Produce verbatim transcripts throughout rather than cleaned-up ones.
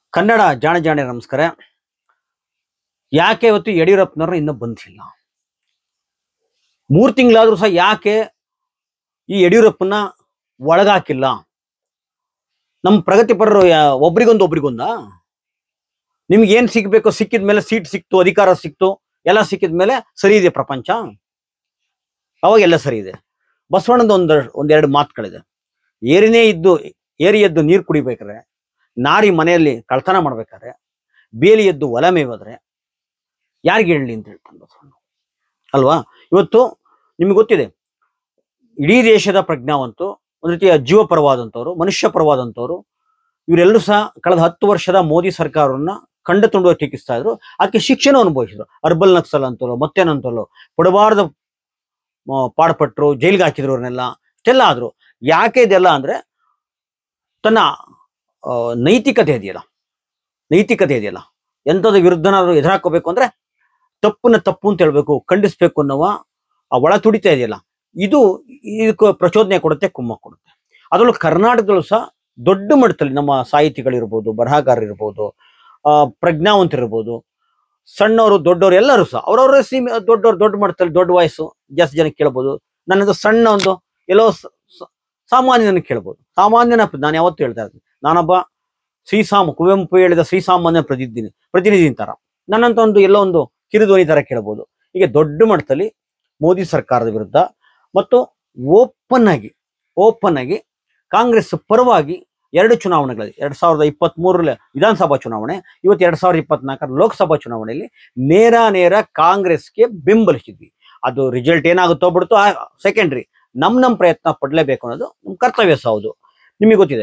ಕನ್ನಡ ಜಾಣ ಜಾಣೆ ನಮಸ್ಕಾರ. ಯಾಕೆ ಇವತ್ತು ಯಡಿಯೂರಪ್ಪನವರು ಇನ್ನೂ ಬಂದಿಲ್ಲ? ಮೂರು ತಿಂಗಳಾದ್ರೂ ಸಹ ಯಾಕೆ ಈ ಯಡಿಯೂರಪ್ಪನ ಒಳಗಾಕಿಲ್ಲ? ನಮ್ಮ ಪ್ರಗತಿಪರರು ಒಬ್ರಿಗೊಂದು ಒಬ್ರಿಗೊಂದ ನಿಮ್ಗೆ ಏನ್ ಸಿಗ್ಬೇಕು ಸಿಕ್ಕಿದ ಮೇಲೆ ಸೀಟ್ ಸಿಕ್ತು, ಅಧಿಕಾರ ಸಿಕ್ತು, ಎಲ್ಲ ಸಿಕ್ಕಿದ ಮೇಲೆ ಸರಿ ಇದೆ ಪ್ರಪಂಚ, ಅವಾಗ ಎಲ್ಲ ಸರಿ ಇದೆ. ಬಸವಣ್ಣದ ಒಂದ್ ಒಂದೆರಡು ಮಾತುಗಳಿದೆ. ಏರಿನೇ ಇದ್ದು ಏರಿ ಎದ್ದು ನೀರು ಕುಡಿಬೇಕಾದ್ರೆ, ನಾರಿ ಮನೆಯಲ್ಲಿ ಕಳ್ತನ ಮಾಡ್ಬೇಕಾದ್ರೆ, ಬೇಲಿ ಎದ್ದು ಹೊಲ ಮೇವಾದ್ರೆ ಯಾರಿಗೆ ಹೇಳಲಿ ಅಂತ ಹೇಳ್ತಾನೆ ಬಸವಣ್ಣ ಅಲ್ವಾ. ಇವತ್ತು ನಿಮ್ಗೆ ಗೊತ್ತಿದೆ, ಇಡೀ ದೇಶದ ಪ್ರಜ್ಞಾವಂತರು, ಒಂದು ರೀತಿಯ ಜೀವ ಪರವಾದಂಥವ್ರು, ಮನುಷ್ಯ ಪರವಾದಂಥವ್ರು, ಇವರೆಲ್ಲರೂ ಸಹ ಕಳೆದ ಹತ್ತು ವರ್ಷದ ಮೋದಿ ಸರ್ಕಾರವನ್ನ ಕಂಡ ತುಂಡುವ ಟೀಕಿಸ್ತಾ ಇದ್ರು. ಅದಕ್ಕೆ ಶಿಕ್ಷಣ ಅನುಭವಿಸಿದ್ರು. ಅರ್ಬಲ್ ನಕ್ಸಲ್ ಅಂತಲೋ ಮತ್ತೇನಂತಲೋ ಪಡಬಾರ್ದ ಪಾಡ್ಪಟ್ರು, ಜೈಲ್ಗೆ ಹಾಕಿದ್ರು, ಅವ್ರನ್ನೆಲ್ಲ ಇಷ್ಟೆಲ್ಲ ಆದ್ರು. ಯಾಕೆ ಇದೆಲ್ಲ ಅಂದ್ರೆ ತನ್ನ ನೈತಿಕತೆ ಇದೆಯಲ್ಲ ನೈತಿಕತೆ ಇದೆಯಲ್ಲ ಎಂಥದ ವಿರುದ್ಧನಾದ್ರು ಎದುರಾಕೋಬೇಕು ಅಂದ್ರೆ ತಪ್ಪನ್ನ ತಪ್ಪು ಅಂತ ಹೇಳ್ಬೇಕು, ಖಂಡಿಸ್ಬೇಕು ಅನ್ನುವ ಆ ಒಳ ತುಡಿತ ಇದೆಯಲ್ಲ, ಇದು ಇದಕ್ಕೆ ಪ್ರಚೋದನೆ ಕೊಡುತ್ತೆ, ಕುಮ್ಮ ಕೊಡುತ್ತೆ. ಅದರಲ್ಲೂ ಕರ್ನಾಟಕದಲ್ಲೂ ಸಹ ದೊಡ್ಡ ಮಟ್ಟದಲ್ಲಿ ನಮ್ಮ ಸಾಹಿತಿಗಳಿರ್ಬೋದು, ಬರಹಗಾರರಿರ್ಬೋದು, ಆ ಪ್ರಜ್ಞಾವಂತರಿರ್ಬೋದು, ಸಣ್ಣವರು ದೊಡ್ಡವರು ಎಲ್ಲರೂ ಸಹ ಅವ್ರವ್ರ ಸೀಮೆ ದೊಡ್ಡವ್ರು ದೊಡ್ಡ ಮಟ್ಟದಲ್ಲಿ ದೊಡ್ಡ ವಯಸ್ಸು ಜಾಸ್ತಿ ಜನ ಕೇಳ್ಬೋದು. ನನ್ನದು ಸಣ್ಣ ಒಂದು ಎಲ್ಲೋ ಸಾಮಾನ್ಯನ ಕೇಳ್ಬೋದು. ಸಾಮಾನ್ಯನ ನಾನು ಯಾವತ್ತೂ ಹೇಳ್ತಾ ಇರ್ತೀನಿ, ನಾನೊಬ್ಬ ಶ್ರೀಸಾಮ ಕುವೆಂಪು ಹೇಳಿದ ಶ್ರೀಸಾಮಾನ್ಯ ಪ್ರತಿನಿಧಿ ಪ್ರತಿನಿಧಿ ತರ ನನ್ನಂತ ಒಂದು ಎಲ್ಲೋ ಒಂದು ಕಿರುಧ್ವನಿ ತರ ಕೇಳ್ಬೋದು. ಹೀಗೆ ದೊಡ್ಡ ಮಟ್ಟದಲ್ಲಿ ಮೋದಿ ಸರ್ಕಾರದ ವಿರುದ್ಧ ಮತ್ತು ಓಪನ್ ಆಗಿ ಓಪನ್ ಆಗಿ ಕಾಂಗ್ರೆಸ್ ಪರವಾಗಿ ಎರಡು ಚುನಾವಣೆಗಳಲ್ಲಿ ಎರಡ್ ಸಾವಿರದ ಇಪ್ಪತ್ತ್ ಮೂರರಲ್ಲಿ ವಿಧಾನಸಭಾ ಚುನಾವಣೆ, ಇವತ್ತು ಎರಡ್ ಸಾವಿರದ ಇಪ್ಪತ್ನಾಲ್ಕರ ಲೋಕಸಭಾ ಚುನಾವಣೆಯಲ್ಲಿ ನೇರ ನೇರ ಕಾಂಗ್ರೆಸ್ಗೆ ಬೆಂಬಲಿಸಿದ್ವಿ. ಅದು ರಿಸಲ್ಟ್ ಏನಾಗುತ್ತೋ ಬಿಡುತ್ತೋ ಸೆಕೆಂಡ್ರಿ, ನಮ್ ನಮ್ ಪ್ರಯತ್ನ ಪಡಲೇಬೇಕು ಅನ್ನೋದು ನಮ್ ಕರ್ತವ್ಯ ಸಹ ಹೌದು. ನಿಮಗೆ ಗೊತ್ತಿದೆ,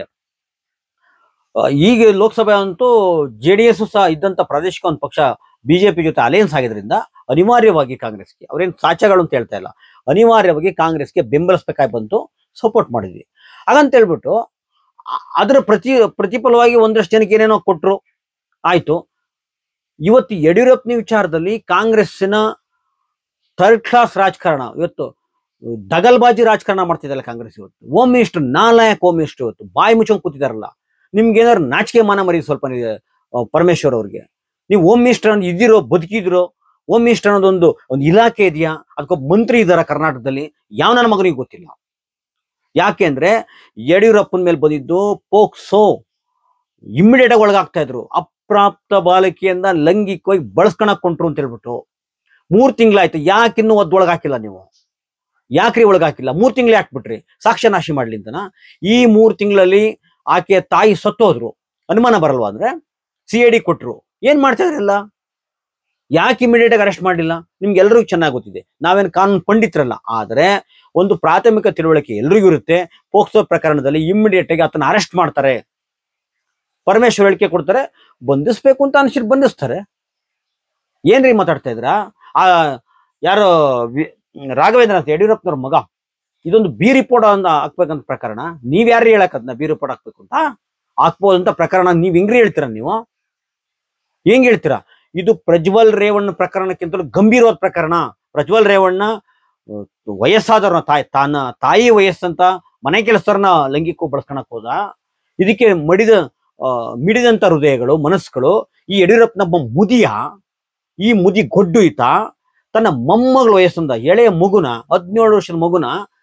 ಈಗ ಲೋಕಸಭೆ ಅಂತೂ ಜೆ ಡಿ ಎಸ್ ಸಹ ಇದ್ದಂತ ಪ್ರಾದೇಶಿಕ ಒಂದು ಪಕ್ಷ ಬಿಜೆಪಿ ಜೊತೆ ಅಲಯನ್ಸ್ ಆಗಿದ್ರಿಂದ ಅನಿವಾರ್ಯವಾಗಿ ಕಾಂಗ್ರೆಸ್ಗೆ, ಅವ್ರೇನು ಸಾಚಗಳು ಅಂತ ಹೇಳ್ತಾ ಇಲ್ಲ, ಅನಿವಾರ್ಯವಾಗಿ ಕಾಂಗ್ರೆಸ್ಗೆ ಬೆಂಬಲಿಸಬೇಕಾಗಿ ಬಂತು, ಸಪೋರ್ಟ್ ಮಾಡಿದ್ವಿ. ಹಾಗಂತ ಹೇಳ್ಬಿಟ್ಟು ಅದರ ಪ್ರತಿ ಪ್ರತಿಫಲವಾಗಿ ಒಂದಷ್ಟು ಜನಕ್ಕೆ ಏನೇನೋ ಕೊಟ್ರು, ಆಯ್ತು. ಇವತ್ತು ಯಡಿಯೂರಪ್ಪನ ವಿಚಾರದಲ್ಲಿ ಕಾಂಗ್ರೆಸ್ಸಿನ ಥರ್ಡ್ ಕ್ಲಾಸ್ ರಾಜಕಾರಣ, ಇವತ್ತು ದಗಲ್ಬಾಜಿ ರಾಜಕಾರಣ ಮಾಡ್ತಿದ್ದಲ್ಲ ಕಾಂಗ್ರೆಸ್. ಇವತ್ತು ಹೋಮ್ ಮಿನಿಸ್ಟರ್, ನಾಲಾಯಕ್ ಹೋಮ್ ಮಿನಿಸ್ಟರ್ ಇವತ್ತು ಬಾಯಿ ಮುಚ್ಚಂಗ್ ಕೂತಿದಾರಲ್ಲ. ನಿಮ್ಗೆ ಏನಾದ್ರು ನಾಚಿಕೆ ಮಾನ ಮರಿ ಸ್ವಲ್ಪ ಪರಮೇಶ್ವರ್ ಅವ್ರಿಗೆ, ನೀವು ಹೋಮ್ ಮಿನಿಸ್ಟರ್ ಅನ್ನೋದು ಇದಿರೋ ಬದುಕಿದಿರೋ, ಹೋಮ್ ಮಿನಿಸ್ಟರ್ ಅನ್ನೋದೊಂದು ಒಂದು ಇಲಾಖೆ ಇದೆಯಾ, ಅದಕ್ಕೊಬ್ಬ ಮಂತ್ರಿ ಇದ್ದಾರ ಕರ್ನಾಟಕದಲ್ಲಿ, ಯಾವ ನನ್ನ ಮಗನಿಗೆ ಗೊತ್ತಿಲ್ಲ. ಯಾಕೆ ಅಂದ್ರೆ ಯಡಿಯೂರಪ್ಪನ ಮೇಲೆ ಬಂದಿದ್ದು ಪೋಕ್ಸೋ, ಇಮ್ಮಿಡಿಯೇಟ್ ಆಗಿ ಒಳಗಾಗ್ತಾ ಇದ್ರು. ಅಪ್ರಾಪ್ತ ಬಾಲಕಿಯಿಂದ ಲೈಂಗಿಕವಾಗಿ ಬಳಸ್ಕೊಳಕ್ ಕೊಂಟ್ರು ಅಂತ ಹೇಳ್ಬಿಟ್ಟು ಮೂರ್ ತಿಂಗಳಾಯ್ತು. ಯಾಕಿನ್ನೂ ಒದ್ದೊಳಗ್ ಹಾಕಿಲ್ಲ ನೀವು? ಯಾಕ್ರಿ ಒಳಗಾಕಿಲ್ಲ? ಮೂರ್ ತಿಂಗಳೇ ಹಾಕ್ಬಿಟ್ರಿ, ಸಾಕ್ಷ್ಯ ನಾಶಿ ಮಾಡ್ಲಿ ಅಂತನ? ಈ ಮೂರ್ ತಿಂಗಳಲ್ಲಿ ಆಕೆಯ ತಾಯಿ ಸತ್ತೋದ್ರು, ಅನುಮಾನ ಬರಲ್ವಾ ಅಂದ್ರೆ ಸಿ ಐ ಡಿ ಕೊಟ್ರು, ಏನ್ ಮಾಡ್ತಾ ಇದ್ರಲ್ಲ? ಯಾಕೆ ಇಮಿಡಿಯೇಟ್ ಆಗಿ ಅರೆಸ್ಟ್ ಮಾಡಲಿಲ್ಲ? ನಿಮ್ಗೆ ಎಲ್ರಿಗೂ ಚೆನ್ನಾಗಿ ಗೊತ್ತಿದೆ, ನಾವೇನು ಕಾನೂನು ಪಂಡಿತರಲ್ಲ. ಆದ್ರೆ ಒಂದು ಪ್ರಾಥಮಿಕ ತಿಳುವಳಿಕೆ ಎಲ್ರಿಗೂ ಇರುತ್ತೆ. ಪೋಕ್ಸೋ ಪ್ರಕರಣದಲ್ಲಿ ಇಮಿಡಿಯೇಟ್ ಆಗಿ ಆತನ ಅರೆಸ್ಟ್ ಮಾಡ್ತಾರೆ, ಪರಮೇಶ್ವರ್ ಹೇಳಿಕೆ ಕೊಡ್ತಾರೆ, ಬಂಧಿಸ್ಬೇಕು ಅಂತ ಅನ್ಸಿರ್ ಬಂಧಿಸ್ತಾರೆ. ಏನ್ರಿ ಮಾತಾಡ್ತಾ ಇದ್ರ? ಆ ಯಾರೋ ರಾಘವೇಂದ್ರ ಅಂತ ಯಡಿಯೂರಪ್ಪನವ್ರ ಮಗ, ಇದೊಂದು ಬಿ ರಿಪೋರ್ಟ್ ಅಂತ ಹಾಕ್ಬೇಕಂತ ಪ್ರಕರಣ. ನೀವ್ ಯಾರು ಹೇಳಕ್ ಅದನ್ನ ಬಿ ರಿಪೋರ್ಟ್ ಹಾಕ್ಬೇಕು ಅಂತ? ಹಾಕ್ಬೋದಂತ ಪ್ರಕರಣ ನೀವ್ ಹೆಂಗ್ರಿ ಹೇಳ್ತೀರಾ? ನೀವು ಹೆಂಗ್ ಹೇಳ್ತೀರಾ? ಇದು ಪ್ರಜ್ವಲ್ ರೇವಣ್ಣ ಪ್ರಕರಣಕ್ಕಿಂತಲೂ ಗಂಭೀರವಾದ ಪ್ರಕರಣ. ಪ್ರಜ್ವಲ್ ರೇವಣ್ಣ ವಯಸ್ಸಾದವ್ರನ್ನ ತಾಯಿ ತಾನ ತಾಯಿ ವಯಸ್ಸಂತ ಮನೆ ಕೆಲಸದವ್ರನ್ನ ಲೈಂಗಿಕ ಬಳಸ್ಕೊಳಕ್ ಹೋದ. ಇದಕ್ಕೆ ಮಡಿದ ಮಿಡಿದಂತ ಹೃದಯಗಳು, ಮನಸ್ಸುಗಳು ಈ ಯಡಿಯೂರಪ್ಪನೊಬ್ಬ ಮುದಿಯ, ಈ ಮುದಿ ಗೊಡ್ಡು ಈತ ತನ್ನ ಮೊಮ್ಮಗಳ ವಯಸ್ಸಿಂದ ಎಳೆಯ ಮಗುನ, ಹದಿನೇಳು ವರ್ಷದ ಮಗುನ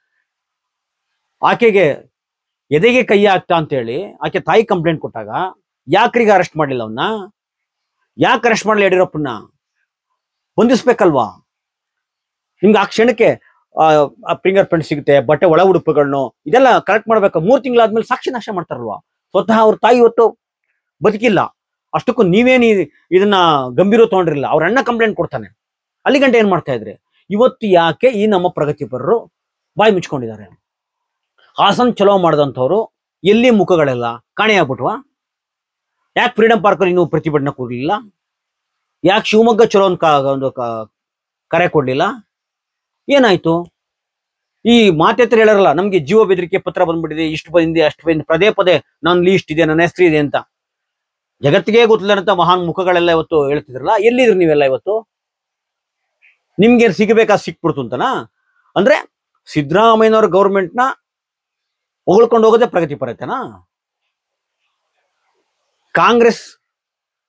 ಆಕೆಗೆ ಎದೆಗೆ ಕೈ ಹಾಕ್ತಾ ಅಂತ ಹೇಳಿ ಆಕೆ ತಾಯಿ ಕಂಪ್ಲೇಂಟ್ ಕೊಟ್ಟಾಗ ಯಾಕ್ರೀಗ ಅರೆಸ್ಟ್ ಮಾಡಲಿಲ್ಲ ಅವನ್ನ? ಯಾಕೆ ಅರೆಸ್ಟ್ ಮಾಡಲಿ? ಯಡಿಯೂರಪ್ಪನ ಬಂಧಿಸ್ಬೇಕಲ್ವಾ? ನಿಮ್ಗೆ ಆ ಕ್ಷಣಕ್ಕೆ ಆ ಫಿಂಗರ್ ಪ್ರಿಂಟ್ ಸಿಗುತ್ತೆ, ಬಟ್ಟೆ ಒಳ ಉಡುಪುಗಳನ್ನು ಇದೆಲ್ಲ ಕರೆಕ್ಟ್ ಮಾಡ್ಬೇಕು. ಮೂರ್ ತಿಂಗಳಾದ್ಮೇಲೆ ಸಾಕ್ಷಿ ನಾಶ ಮಾಡ್ತಾರಲ್ವಾ? ಸ್ವತಃ ಅವ್ರ ತಾಯಿ ಇವತ್ತು ಬದುಕಿಲ್ಲ, ಅಷ್ಟಕ್ಕೂ ನೀವೇನು ಇದನ್ನ ಗಂಭೀರ ತಗೊಂಡಿರಲಿಲ್ಲ. ಅವ್ರ ಅಣ್ಣ ಕಂಪ್ಲೇಂಟ್ ಕೊಡ್ತಾನೆ, ಅಲ್ಲಿ ಗಂಟೆ ಏನ್ ಮಾಡ್ತಾ ಇದ್ರಿ? ಇವತ್ತು ಯಾಕೆ ಈ ನಮ್ಮ ಪ್ರಗತಿಪರರು ಬಾಯಿ ಮುಚ್ಕೊಂಡಿದ್ದಾರೆ? ಹಾಸನ್ ಚಲೋ ಮಾಡಿದಂಥವ್ರು ಎಲ್ಲಿ ಮುಖಗಳೆಲ್ಲ ಕಾಣೆಯಾಗ್ಬಿಟ್ವಾ? ಯಾಕೆ ಫ್ರೀಡಂ ಪಾರ್ಕ್ ಅಲ್ಲಿ ನೀವು ಪ್ರತಿಭಟನೆ ಕೊಡ್ಲಿಲ್ಲ? ಯಾಕೆ ಶಿವಮೊಗ್ಗ ಚಲೋ ಒಂದು ಕರೆ ಕೊಡ್ಲಿಲ್ಲ? ಏನಾಯ್ತು? ಈ ಮಾತೆತ್ರ ಹೇಳರಲ್ಲ, ನಮ್ಗೆ ಜೀವ ಬೆದರಿಕೆ ಪತ್ರ ಬಂದ್ಬಿಟ್ಟಿದೆ, ಇಷ್ಟು ಬಂದಿದೆ, ಅಷ್ಟು ಬಂದಿದೆ, ಪದೇ ಪದೇ ನನ್ನ ಲೀಸ್ಟ್ ಇದೆ, ನನ್ನ ಹೆಸರು ಇದೆ ಅಂತ ಜಗತ್ತಿಗೆ ಗೊತ್ತಿಲ್ಲಂತ ಮಹಾನ್ ಮುಖಗಳೆಲ್ಲ ಇವತ್ತು ಹೇಳ್ತಿದ್ರಲ್ಲ, ಎಲ್ಲಿದ್ರಿ ನೀವೆಲ್ಲ ಇವತ್ತು? ನಿಮ್ಗೆ ಸಿಗಬೇಕಾ ಸಿಕ್ಬಿಡ್ತು ಅಂತನಾ? ಅಂದ್ರೆ ಸಿದ್ದರಾಮಯ್ಯನವ್ರ ಗೌರ್ಮೆಂಟ್ನ ಹೊಗಳ್ಕೊಂಡು ಹೋಗೋದೇ ಪ್ರಗತಿ ಪರತೆನಾ? ಕಾಂಗ್ರೆಸ್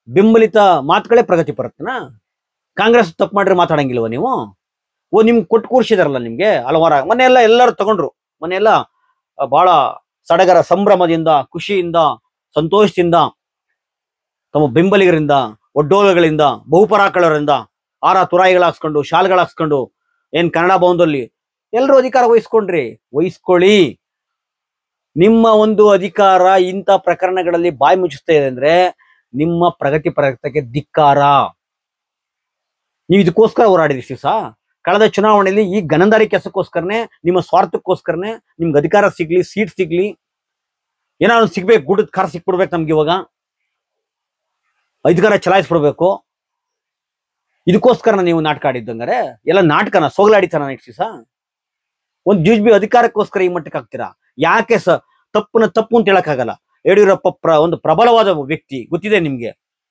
ಬೆಂಬಲಿತ ಮಾತುಗಳೇ ಪ್ರಗತಿ ಪರತ್ನ. ಕಾಂಗ್ರೆಸ್ ತಪ್ಪು ಮಾಡ್ರೆ ಮಾತಾಡಂಗಿಲ್ವ ನೀವು? ಓ ನಿಮ್ಗೆ ಕೊಟ್ಟು ಕೂರ್ಸಿದಾರಲ್ಲ ನಿಮ್ಗೆ ಹಲವಾರ ಮನೆಯೆಲ್ಲ ಎಲ್ಲರೂ ತಗೊಂಡ್ರು. ಮನೆಯೆಲ್ಲ ಬಹಳ ಸಡಗರ ಸಂಭ್ರಮದಿಂದ ಖುಷಿಯಿಂದ ಸಂತೋಷದಿಂದ ತಮ್ಮ ಬೆಂಬಲಿಗರಿಂದ ಒಡ್ಡೋಲಗಳಿಂದ ಬಹುಪರಾಕಳರಿಂದ ಆರ ತುರಾಯಿಗಳು ಹಾಕ್ಸ್ಕೊಂಡು ಶಾಲ್ಗಳು ಹಾಕ್ಸ್ಕೊಂಡು ಏನ್ ಕನ್ನಡ ಭವನದಲ್ಲಿ ಎಲ್ಲರೂ ಅಧಿಕಾರ ವಹಿಸ್ಕೊಂಡ್ರಿ. ವಹಿಸ್ಕೊಳ್ಳಿ. ನಿಮ್ಮ ಒಂದು ಅಧಿಕಾರ ಇಂಥ ಪ್ರಕರಣಗಳಲ್ಲಿ ಬಾಯಿ ಮುಚ್ಚಿಸ್ತಾ ಇದೆ ಅಂದ್ರೆ ನಿಮ್ಮ ಪ್ರಗತಿ ಪ್ರಗತಿಗೆ ಧಿಕ್ಕಾರ. ನೀವು ಇದಕ್ಕೋಸ್ಕರ ಹೋರಾಡಿದ್ರಿ ಶಿವಸ. ಕಳೆದ ಚುನಾವಣೆಯಲ್ಲಿ ಈ ಗನಂದಾರಿ ಕೆಲಸಕ್ಕೋಸ್ಕರನೇ, ನಿಮ್ಮ ಸ್ವಾರ್ಥಕ್ಕೋಸ್ಕರನೇ, ನಿಮ್ಗೆ ಅಧಿಕಾರ ಸಿಗ್ಲಿ, ಸೀಟ್ ಸಿಗ್ಲಿ, ಏನಾದ್ರು ಸಿಗ್ಬೇಕು, ಗುಡ್ಡದ ಕಾರ್ ಸಿಕ್ಬಿಡ್ಬೇಕು ನಮ್ಗೆ, ಇವಾಗ ಅಧಿಕಾರ ಚಲಾಯಿಸ್ಬಿಡ್ಬೇಕು, ಇದಕ್ಕೋಸ್ಕರ ನೀವು ನಾಟಕ ಆಡಿದ್ದಂಗಾರೆ ಎಲ್ಲ ನಾಟಕನ ಸೋಗಲಾಡಿತನ ಶಿವಸ. ಒಂದು ಜಿ ಬಿ ಅಧಿಕಾರಕ್ಕೋಸ್ಕರ ಈ ಮಟ್ಟಕ್ಕೆ ಆಗ್ತೀರಾ? ಯಾಕೆ ಸ ತಪ್ಪನ ತಪ್ಪು ಅಂತ ಹೇಳಕ್ಕಾಗಲ್ಲ. ಯಡಿಯೂರಪ್ಪ ಪ್ರ ಒಂದು ಪ್ರಬಲವಾದ ವ್ಯಕ್ತಿ, ಗೊತ್ತಿದೆ ನಿಮ್ಗೆ.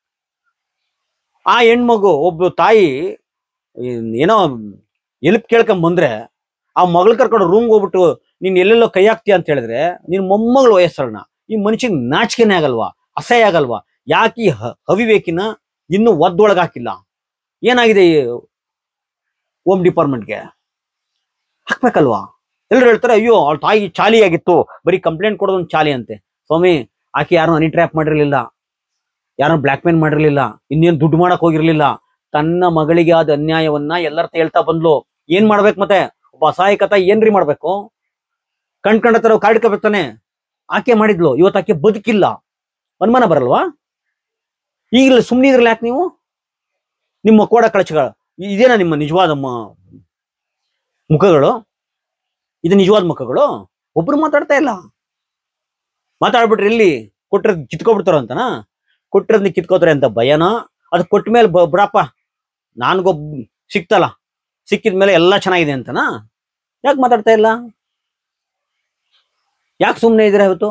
ಆ ಹೆಣ್ಮಗು ಒಬ್ಬ ತಾಯಿ ಏನೋ ಎಲ್ಪ್ ಕೇಳ್ಕೊಂಡ್ ಬಂದ್ರೆ ಆ ಮಗಳು ಕರ್ಕೊಂಡು ರೂಮ್ಗೆ ಹೋಗ್ಬಿಟ್ಟು ನೀನ್ ಎಲ್ಲೆಲ್ಲೋ ಕೈ ಹಾಕ್ತೀಯ ಅಂತ ಹೇಳಿದ್ರೆ ನಿನ್ ಮೊಮ್ಮಗಳು ವಯಸ್ಸಳನ್ನ ಈ ಮನುಷ್ಯಂಗೆ ನಾಚಿಕೆನೇ ಆಗಲ್ವಾ? ಅಸಹ್ಯ ಆಗಲ್ವಾ? ಯಾಕೆ ಈ ಅವಿವೇಕಿನ ಇನ್ನೂ ಒದ್ದೊಳಗ್ ಹಾಕಿಲ್ಲ? ಏನಾಗಿದೆ ಈ ಹೋಮ್ ಡಿಪಾರ್ಟ್ಮೆಂಟ್ಗೆ? ಹಾಕ್ಬೇಕಲ್ವಾ? ಎಲ್ಲರೂ ಹೇಳ್ತಾರೆ ಅಯ್ಯೋ ಅವಳ ತಾಯಿ ಚಾಲಿ ಆಗಿತ್ತು, ಬರೀ ಕಂಪ್ಲೇಂಟ್ ಕೊಡೋದೊಂದು ಚಾಲಿ ಅಂತೆ. ಸ್ವಾಮಿ, ಆಕೆ ಯಾರನ್ನು ಹನಿ ಟ್ರ್ಯಾಪ್ ಮಾಡಿರ್ಲಿಲ್ಲ, ಯಾರನ್ನು ಬ್ಲ್ಯಾಕ್ ಮೇಲ್ ಮಾಡಿರ್ಲಿಲ್ಲ, ಇನ್ನೇನು ದುಡ್ಡು ಮಾಡಕ್ ಹೋಗಿರ್ಲಿಲ್ಲ. ತನ್ನ ಮಗಳಿಗೆ ಆದ ಅನ್ಯಾಯವನ್ನ ಎಲ್ಲರ ಹೇಳ್ತಾ ಬಂದ್ಲು. ಏನ್ ಮಾಡ್ಬೇಕು ಮತ್ತೆ? ಒಬ್ಬ ಅಸಹಾಯಕತ ಏನ್ರಿ ಮಾಡ್ಬೇಕು? ಕಣ್ ಕಂಡ ತರ ಕಾಡ್ಕೋಬೇಕಾನೆ. ಆಕೆ ಮಾಡಿದ್ಲು, ಇವತ್ತು ಆಕೆ ಬದುಕಿಲ್ಲ. ಅನುಮಾನ ಬರಲ್ವಾ? ಈಗಲೇ ಸುಮ್ಮನೆ ಇದ್ರಲ್ಲ ಯಾಕೆ ನೀವು? ನಿಮ್ಮ ಕೋಡ ಕಳಚಗಳು ಇದೇನಾ ನಿಮ್ಮ ನಿಜವಾದ ಮುಖಗಳು? ಇದು ನಿಜವಾದ ಮುಖಗಳು? ಒಬ್ರು ಮಾತಾಡ್ತಾ ಇಲ್ಲ. ಮಾತಾಡ್ಬಿಟ್ರೆ ಎಲ್ಲಿ ಕೊಟ್ಟಿರೋದ್ ಕಿತ್ಕೊಬಿಡ್ತಾರ ಅಂತನಾ? ಕೊಟ್ಟಿರೋದ್ನ ಕಿತ್ಕೋತಾರೆ ಅಂತ ಭಯನಾ? ಅದು ಕೊಟ್ಟ ಮೇಲೆ ಬಿಡಪ್ಪ ನಾನ್ಗೊಬ್ ಸಿಕ್ತಲ್ಲ, ಸಿಕ್ಕಿದ್ಮೇಲೆ ಎಲ್ಲ ಚೆನ್ನಾಗಿದೆ ಅಂತನಾ? ಯಾಕೆ ಮಾತಾಡ್ತಾ ಇಲ್ಲ? ಯಾಕೆ ಸುಮ್ಮನೆ ಇದ್ದೀರಾ ಇವತ್ತು?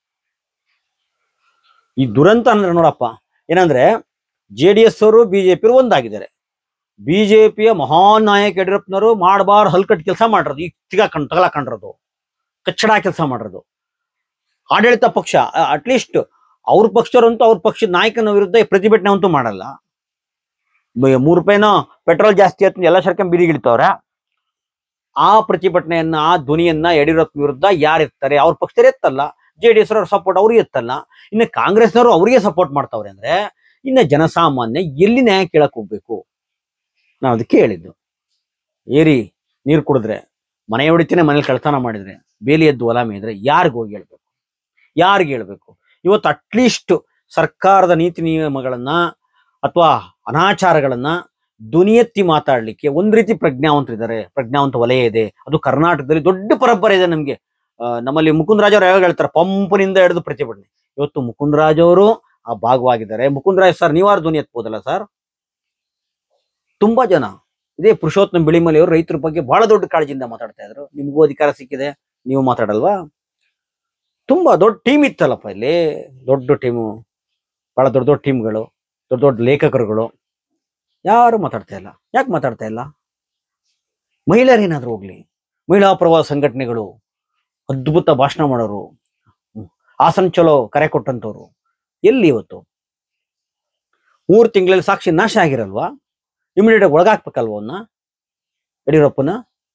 ಈ ದುರಂತ ಅಂದ್ರೆ ನೋಡಪ್ಪ, ಏನಂದ್ರೆ ಜೆ ಡಿ ಎಸ್ ಅವರು ಬಿಜೆಪಿ ಒಂದಾಗಿದ್ದಾರೆ. ಬಿಜೆಪಿಯ ಮಹಾನ್ ನಾಯಕ ಯಡಿಯೂರಪ್ಪನವರು ಮಾಡಬಾರ ಹಲ್ಕಟ್ಟು ಕೆಲಸ ಮಾಡಿರೋದು, ಈಗ ತಿಗಾಕೊಂಡು ತಗಲಾಕೊಂಡಿರೋದು, ಕಚ್ಚಡ ಕೆಲಸ ಮಾಡಿರೋದು. ಆಡಳಿತ ಪಕ್ಷ ಅಟ್ಲೀಸ್ಟ್ ಅವ್ರ ಪಕ್ಷದವರಂತೂ ಅವ್ರ ಪಕ್ಷದ ನಾಯಕನ ವಿರುದ್ಧ ಪ್ರತಿಭಟನೆ ಅಂತೂ ಮಾಡಲ್ಲ. ಮೂರು ರೂಪಾಯಿನೋ ಪೆಟ್ರೋಲ್ ಜಾಸ್ತಿ ಆಯ್ತು ಎಲ್ಲ ಸರ್ಕೊಂಡ್ ಬಿರಿಗಿಡ್ತವ್ರ. ಆ ಪ್ರತಿಭಟನೆಯನ್ನ, ಆ ಧ್ವನಿಯನ್ನ ಯಡಿಯೂರಪ್ಪ ವಿರುದ್ಧ ಯಾರು ಇರ್ತಾರೆ? ಅವ್ರ ಪಕ್ಷದವ್ರು ಎತ್ತಲ್ಲ. ಜೆ ಡಿ ಎಸ್ ಅವ್ರ ಸಪೋರ್ಟ್ ಅವ್ರಿಗೆ ಎತ್ತಲ್ಲ. ಇನ್ನು ಕಾಂಗ್ರೆಸ್ನವರು ಅವರಿಗೆ ಸಪೋರ್ಟ್ ಮಾಡ್ತಾವ್ರೆ ಅಂದ್ರೆ ಇನ್ನ ಜನಸಾಮಾನ್ಯ ಎಲ್ಲಿ ನ್ಯಾಯ ಕೇಳಕ್ ಹೋಗ್ಬೇಕು? ನಾವು ಅದಕ್ಕೆ ಹೇಳಿದ್ದು, ಏರಿ ನೀರು ಕುಡಿದ್ರೆ, ಮನೆ ಹೊಡಿತೇನೆ ಮನೇಲಿ ಕಳ್ತನ ಮಾಡಿದ್ರೆ, ಬೇಲಿ ಎದ್ದು ಹೊಲ ಮೇಯ್ದ್ರೆ ಯಾರಿಗ ಹೋಗಿ ಹೇಳ್ಬೇಕು? ಯಾರಿಗೆ ಹೇಳ್ಬೇಕು? ಇವತ್ತು ಅಟ್ಲೀಸ್ಟ್ ಸರ್ಕಾರದ ನೀತಿ ನಿಯಮಗಳನ್ನ ಅಥವಾ ಅನಾಚಾರಗಳನ್ನ ಧ್ವನಿ ಎತ್ತಿ ಮಾತಾಡ್ಲಿಕ್ಕೆ ಒಂದ್ ರೀತಿ ಪ್ರಜ್ಞಾವಂತರಿದ್ದಾರೆ, ಪ್ರಜ್ಞಾವಂತ ವಲಯ ಇದೆ. ಅದು ಕರ್ನಾಟಕದಲ್ಲಿ ದೊಡ್ಡ ಪರಂಪರೆ ಇದೆ ನಮ್ಗೆ. ಅಹ್ ನಮ್ಮಲ್ಲಿ ಮುಕುಂದರಾಜ್ ಅವರು ಯಾವಾಗ ಹೇಳ್ತಾರೆ, ಪಂಪನಿಂದ ಹಿಡಿದು ಪ್ರತಿಭಟನೆ. ಇವತ್ತು ಮುಕುಂದರಾಜ್ ಅವರು ಆ ಭಾಗವಾಗಿದ್ದಾರೆ. ಮುಕುಂದರಾಜ್ ಸರ್, ನೀವಾರು ಧ್ವನಿ ಎತ್ಬೋದಲ್ಲ ಸರ್? ತುಂಬಾ ಜನ ಇದೇ ಪುರುಷೋತ್ತಮ ಬಿಳಿಮಲೆ ಅವರು ರೈತರ ಬಗ್ಗೆ ಬಹಳ ದೊಡ್ಡ ಕಾಳಜಿಯಿಂದ ಮಾತಾಡ್ತಾ ಇದ್ರು. ನಿಮ್ಗೂ ಅಧಿಕಾರ ಸಿಕ್ಕಿದೆ, ನೀವು ಮಾತಾಡಲ್ವಾ? ತುಂಬಾ ದೊಡ್ಡ ಟೀಮ್ ಇತ್ತಲ್ಲಪ್ಪ ಇಲ್ಲಿ, ದೊಡ್ಡ ಟೀಮು, ಬಹಳ ದೊಡ್ಡ ದೊಡ್ಡ ಟೀಮ್ಗಳು, ದೊಡ್ಡ ದೊಡ್ಡ ಲೇಖಕರುಗಳು. ಯಾರು ಮಾತಾಡ್ತಾ ಇಲ್ಲ. ಯಾಕೆ ಮಾತಾಡ್ತಾ ಇಲ್ಲ? ಮಹಿಳೆಯರು ಏನಾದ್ರು ಹೋಗ್ಲಿ, ಮಹಿಳಾ ಪ್ರವಾಹ ಸಂಘಟನೆಗಳು ಅದ್ಭುತ ಭಾಷಣ ಮಾಡೋರು, ಹಾಸನ್ ಚಲೋ ಕರೆ ಕೊಟ್ಟಂತವ್ರು ಎಲ್ಲಿ ಇವತ್ತು? ಮೂರು ತಿಂಗಳಲ್ಲಿ ಸಾಕ್ಷಿ ನಾಶ ಆಗಿರಲ್ವಾ? ಇಮಿಡಿಯೇಟ್ ಆಗಿ ಒಳಗಾಕ್ಬೇಕಲ್ವ ಅವನ್ನ, ಯಡಿಯೂರಪ್ಪನ?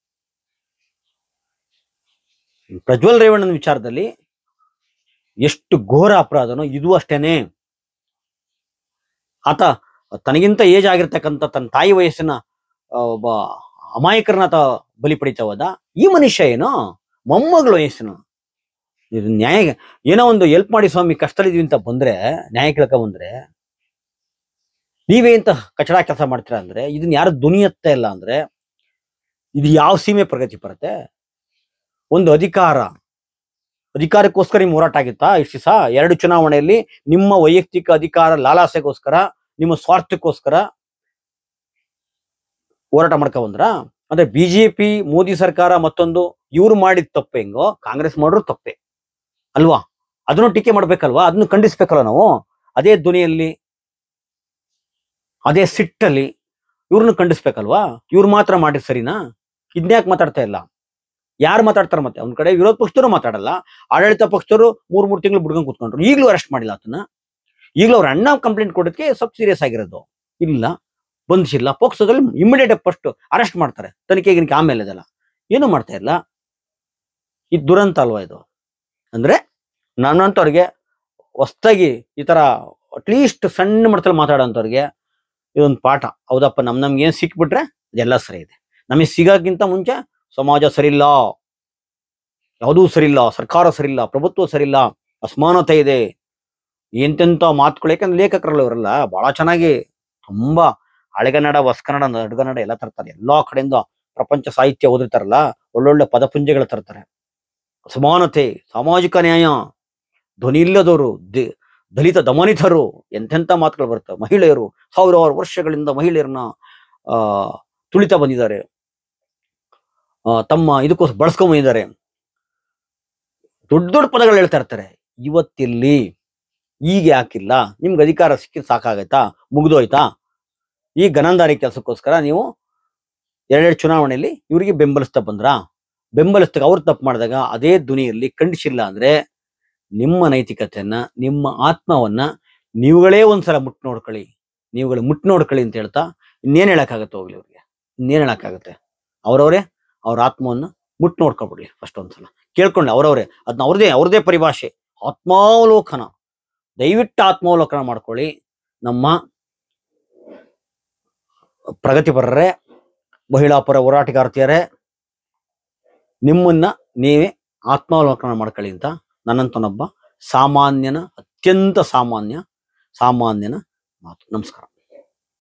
ಪ್ರಜ್ವಲ್ ರೇವಣ್ಣನ ವಿಚಾರದಲ್ಲಿ ಎಷ್ಟು ಘೋರ ಅಪರಾಧನೋ ಇದು ಅಷ್ಟೇನೆ. ಆತ ತನಗಿಂತ ಏಜ್ ಆಗಿರ್ತಕ್ಕಂಥ ತನ್ನ ತಾಯಿ ವಯಸ್ಸಿನ ಒಬ್ಬ ಅಮಾಯಕರನ್ನ ಆತ ಬಲಿ ಪಡಿತಾ ಹೋದ. ಈ ಮನುಷ್ಯ ಏನೋ ಮೊಮ್ಮಗಳು ವಯಸ್ಸಿನ ಇದು ನ್ಯಾಯ ಏನೋ ಒಂದು ಹೆಲ್ಪ್ ಮಾಡಿ ಸ್ವಾಮಿ, ಕಷ್ಟದಲ್ಲಿದ್ವಿ ಅಂತ ಬಂದ್ರೆ, ನ್ಯಾಯ ಕೇಳ್ಕ ಬಂದ್ರೆ ನೀವೇ ಇಂತ ಕಚಡ ಕೆಲಸ ಮಾಡ್ತೀರಾ ಅಂದ್ರೆ, ಇದನ್ನ ಯಾರು ಧ್ವನಿ ಎತ್ತಾ ಇಲ್ಲ ಅಂದ್ರೆ ಇದು ಯಾವ ಸೀಮೆ ಪ್ರಗತಿ ಬರುತ್ತೆ? ಒಂದು ಅಧಿಕಾರ ಅಧಿಕಾರಕ್ಕೋಸ್ಕರ ನಿಮ್ ಹೋರಾಟ ಆಗಿತ್ತಾ ಇಷ್ಟು ದಿವಸ? ಎರಡು ಚುನಾವಣೆಯಲ್ಲಿ ನಿಮ್ಮ ವೈಯಕ್ತಿಕ ಅಧಿಕಾರ ಲಾಲಾಸೆಗೋಸ್ಕರ, ನಿಮ್ಮ ಸ್ವಾರ್ಥಕ್ಕೋಸ್ಕರ ಹೋರಾಟ ಮಾಡ್ಕೊ ಬಂದ್ರ? ಅಂದ್ರೆ ಬಿಜೆಪಿ, ಮೋದಿ ಸರ್ಕಾರ ಮತ್ತೊಂದು ಇವ್ರು ಮಾಡಿದ ತಪ್ಪೆ ಹೆಂಗೋ ಕಾಂಗ್ರೆಸ್ ಮಾಡ್ರು ತಪ್ಪೆ ಅಲ್ವಾ? ಅದನ್ನು ಟೀಕೆ ಮಾಡ್ಬೇಕಲ್ವಾ? ಅದನ್ನು ಖಂಡಿಸ್ಬೇಕಲ್ವ ನಾವು? ಅದೇ ಧ್ವನಿಯಲ್ಲಿ, ಅದೇ ಸಿಟ್ಟಲ್ಲಿ ಇವ್ರನ್ನ ಖಂಡಿಸ್ಬೇಕಲ್ವಾ? ಇವ್ರು ಮಾತ್ರ ಮಾಡಿ ಸರಿನಾ? ಇದ್ನ್ಯಾಕೆ ಮಾತಾಡ್ತಾ ಇಲ್ಲ? ಯಾರು ಮಾತಾಡ್ತಾರ? ಮತ್ತೆ ಒಂದ್ ಕಡೆ ವಿರೋಧ ಪಕ್ಷದವರು ಮಾತಾಡಲ್ಲ, ಆಡಳಿತ ಪಕ್ಷದವರು ಮೂರ್ ಮೂರ್ ತಿಂಗಳು ಬಿಡ್ಕೊಂಡ್ ಕೂತ್ಕೊಂಡ್ರು, ಈಗಲೂ ಅರೆಸ್ಟ್ ಮಾಡಿಲ್ಲ ಆತನ. ಈಗಲೂ ಅವ್ರ ಅಣ್ಣ ಕಂಪ್ಲೇಂಟ್ ಕೊಡೋದಕ್ಕೆ ಸ್ವಲ್ಪ ಸೀರಿಯಸ್ ಆಗಿರೋದು. ಇಲ್ಲ, ಬಂಧಿಸಿಲ್ಲ, ಪೋಕ್ಸೋದಲ್ಲಿ ಇಮಿಡಿಯೇಟ್ ಫಸ್ಟ್ ಅರೆಸ್ಟ್ ಮಾಡ್ತಾರೆ, ತನಿಖೆ ಗಿನಿಕೆ ಆಮೇಲೆ ಇದೆಲ್ಲ ಏನು ಮಾಡ್ತಾ ಇಲ್ಲ. ಇದು ದುರಂತ ಅಲ್ವಾ ಇದು? ಅಂದ್ರೆ ನನ್ನಂತವ್ರಿಗೆ ಹೊಸ್ದಾಗಿ ಈ ತರ ಅಟ್ಲೀಸ್ಟ್ ಸಣ್ಣ ಮಟ್ಟದಲ್ಲಿ ಮಾತಾಡೋಂಥವ್ರಿಗೆ ಇದೊಂದು ಪಾಠ. ಹೌದಪ್ಪ, ನಮ್ ನಮ್ಗೆ ಏನ್ ಸಿಕ್ಬಿಟ್ರೆ ಅದೆಲ್ಲ ಸರಿ ಇದೆ. ನಮಗೆ ಸಿಗೋಕ್ಕಿಂತ ಮುಂಚೆ ಸಮಾಜ ಸರಿಯಿಲ್ಲ, ಯಾವುದೂ ಸರಿಯಿಲ್ಲ, ಸರ್ಕಾರ ಸರಿಯಿಲ್ಲ, ಪ್ರಭುತ್ವ ಸರಿಯಿಲ್ಲ, ಅಸಮಾನತೆ ಇದೆ, ಎಂತೆಂತ ಮಾತುಗಳು. ಯಾಕಂದ್ರೆ ಲೇಖಕರಲ್ಲ ಇವರೆಲ್ಲ ಬಹಳ ಚೆನ್ನಾಗಿ ತುಂಬಾ ಹಳೆಗನ್ನಡ, ಹೊಸಗನ್ನಡ, ನಡುಗನ್ನಡ ಎಲ್ಲ ತರ್ತಾರೆ. ಎಲ್ಲಾ ಕಡೆಯಿಂದ ಪ್ರಪಂಚ ಸಾಹಿತ್ಯ ಓದಿರ್ತಾರಲ್ಲ, ಒಳ್ಳೊಳ್ಳೆ ಪದಪುಂಜಗಳು ತರ್ತಾರೆ. ಸಮಾನತೆ, ಸಾಮಾಜಿಕ ನ್ಯಾಯ, ಧ್ವನಿ ಇಲ್ಲದವರು, ದಲಿತ ದಮನಿತರು, ಎಂತೆಂಥ ಮಾತುಗಳು ಬರ್ತವೆ. ಮಹಿಳೆಯರು ಸಾವಿರಾರು ವರ್ಷಗಳಿಂದ ಮಹಿಳೆಯರನ್ನ ಆ ತುಳಿತಾ ಬಂದಿದ್ದಾರೆ, ಆ ತಮ್ಮ ಇದಕ್ಕೋಸ್ಕರ ಬಳಸ್ಕೊಂಡ್ ಬಂದಿದ್ದಾರೆ. ದೊಡ್ಡ ದೊಡ್ಡ ಪದಗಳು ಹೇಳ್ತಾ ಇರ್ತಾರೆ. ಇವತ್ತಿಲ್ಲಿ ಈಗ ಯಾಕಿಲ್ಲ? ನಿಮ್ಗೆ ಅಧಿಕಾರ ಸಿಕ್ಕಿದ್ ಸಾಕಾಗೈತಾ? ಮುಗಿದೋಯ್ತಾ? ಈ ಗನಂದಾರಿ ಕೆಲಸಕ್ಕೋಸ್ಕರ ನೀವು ಎರಡೆರಡು ಚುನಾವಣೆಯಲ್ಲಿ ಇವರಿಗೆ ಬೆಂಬಲಿಸ್ತಾ ಬಂದ್ರ? ಬೆಂಬಲಿಸ್ದಾಗ ಅವ್ರು ತಪ್ಪು ಮಾಡಿದಾಗ ಅದೇ ಧ್ವನಿಯಲ್ಲಿ ಖಂಡಿಸಿಲ್ಲ ಅಂದ್ರೆ ನಿಮ್ಮ ನೈತಿಕತೆಯನ್ನ, ನಿಮ್ಮ ಆತ್ಮವನ್ನ ನೀವುಗಳೇ ಒಂದ್ಸಲ ಮುಟ್ ನೋಡ್ಕೊಳ್ಳಿ, ನೀವುಗಳು ಮುಟ್ ನೋಡ್ಕೊಳ್ಳಿ ಅಂತ ಹೇಳ್ತಾ ಇನ್ನೇನ್ ಹೇಳಕ್ಕಾಗತ್ತೆ? ಹೋಗ್ಲಿ, ಅವ್ರಿಗೆ ಇನ್ನೇನ್ ಹೇಳಕ್ಕಾಗತ್ತೆ? ಅವ್ರವ್ರೇ ಅವ್ರ ಆತ್ಮವನ್ನ ಮುಟ್ ನೋಡ್ಕೊಬಿಡ್ಲಿ ಫಸ್ಟ್ ಒಂದ್ಸಲ, ಕೇಳ್ಕೊಂಡ್ಲಿ ಅವ್ರವ್ರೆ. ಅದನ್ನ ಅವ್ರದೇ ಅವ್ರದೇ ಪರಿಭಾಷೆ, ಆತ್ಮಾವಲೋಕನ. ದಯವಿಟ್ಟು ಆತ್ಮಾವಲೋಕನ ಮಾಡ್ಕೊಳ್ಳಿ. ನಮ್ಮ ಪ್ರಗತಿಪರರೇ, ಮಹಿಳಾ ಪರ ಹೋರಾಟಗಾರ್ತಿಯರೇ, ನಿಮ್ಮನ್ನ ನೀವೇ ಆತ್ಮಾವಲೋಕನ ಮಾಡ್ಕೊಳ್ಳಿ ಅಂತ ನನ್ನಂತನೊಬ್ಬ ಸಾಮಾನ್ಯನ, ಅತ್ಯಂತ ಸಾಮಾನ್ಯ ಸಾಮಾನ್ಯನ ಮಾತು. ನಮಸ್ಕಾರ.